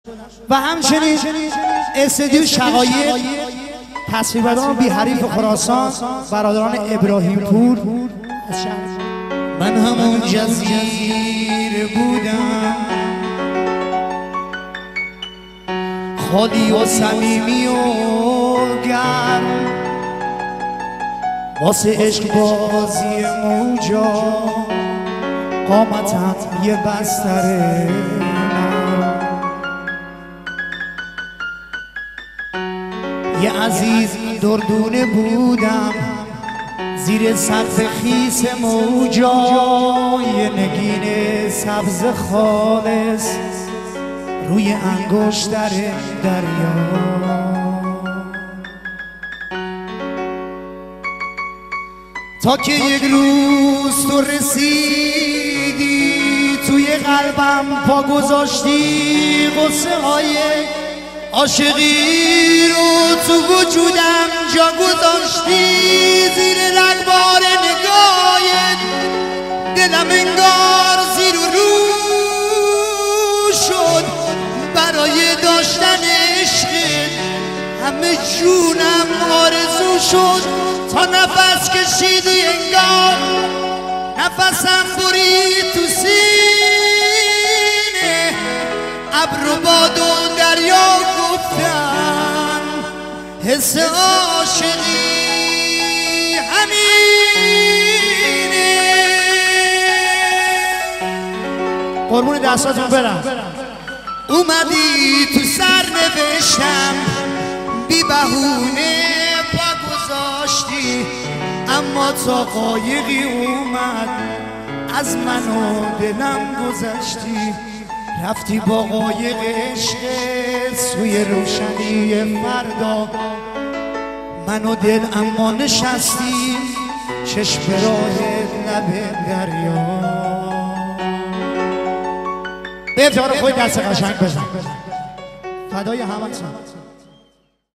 و همچنین استدیو شقایق تصویربردار بی حریف خراسان برادران ابراهیم پور. من همون جزیره بودم، خالی و صمیمی و گرم، واسه عشق بازی موجا قامتم یه بستره یه عزیز دردونه بودم زیر سقف خیس موجا، یه نگین سبز خالص روی انگشتر دریا. تا که یک روز تو رسیدی توی قلبم پا گذاشتی، غصه های عاشقی رو تو وجودم جا گذاشتی. زیر رگبار نگاهت دلم انگار زیر و رو شد برای داشتن عشقت، همه جونم آرزو شد. تا نفس کشیدی انگار نفسم برید تو سینه، ابر و باد و دریا گفتن حس عاشقی همینه. قربون دستاتون برم. اومدی تو سر نوشتم بی بهونه پا گذاشتی، اما تا قایقی اومد از من و دلم گذشتی. رفتی با قایق عشقت سوی روشنی فردا، من و دل اما نشستیم چشم راهت لب دریا. به افتخار خود دست قشنگ بزن. فدای همتون.